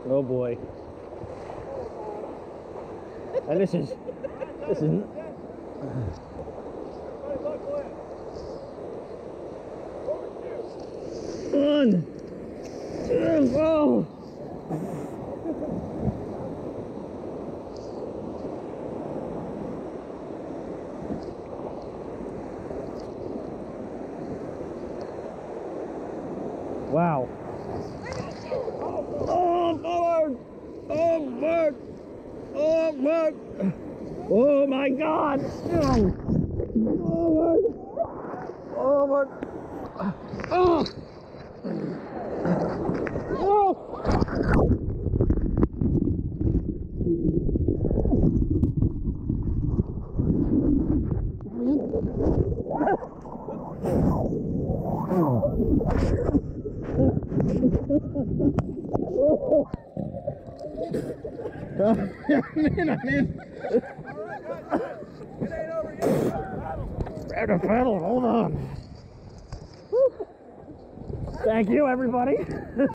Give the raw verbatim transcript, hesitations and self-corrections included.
Oh boy. And this is, this is, one, two, oh. Wow. Oh, forward! Oh, forward! Oh, forward! Oh my God! Forward! Forward! Oh! Oh! I'm in, I'm in. Grab the pedal, hold on. Thank you, everybody.